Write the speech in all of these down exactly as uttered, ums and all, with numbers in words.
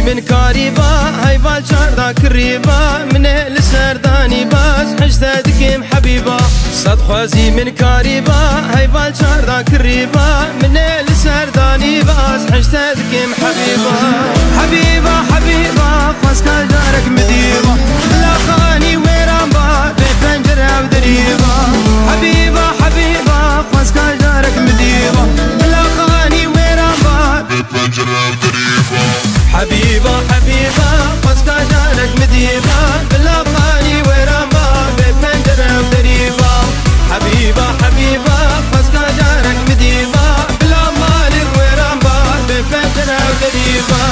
خوازی من کاری با هیوال چاردا کریبا منه لسردانی باز حجت دکیم حبیبا صد خوازی من کاری با هیوال چاردا کریبا منه لسردانی باز حجت دکیم حبیبا حبیبا حبیبا خواز کال جارک مدیبا بلا خانی ویران با به پنجره و دریبا حبیبا حبیبا خواز کال جارک مدیبا بلا خانی ویران با به پنجره و دریبا حبيبة حبيبة قصة جارك مديبة بالأغاني ورامبا بفنجرة ودريبة حبيبة حبيبة قصة جارك مديبة بالأغاني ورامبا بفنجرة ودريبة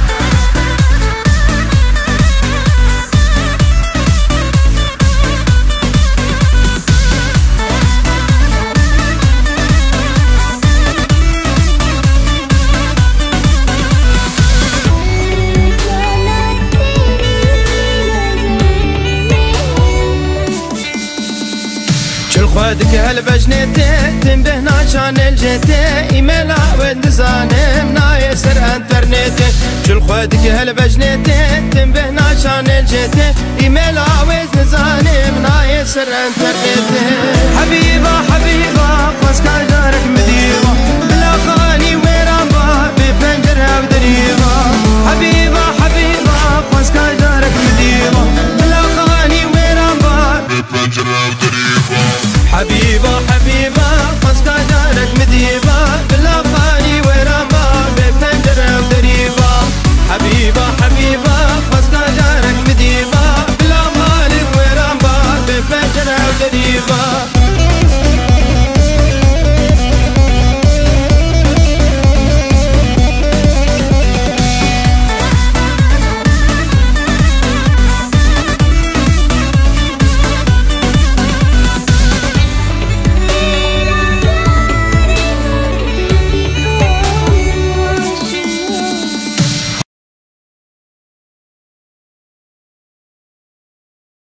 خودك هالبجنتي تنبه ناشان الجتي ايميلا ودزانم نايسر انترنتي شل خودك هالبجنتي تنبه ناشان الجتي ايميلا ودزانم نايسر انترنتي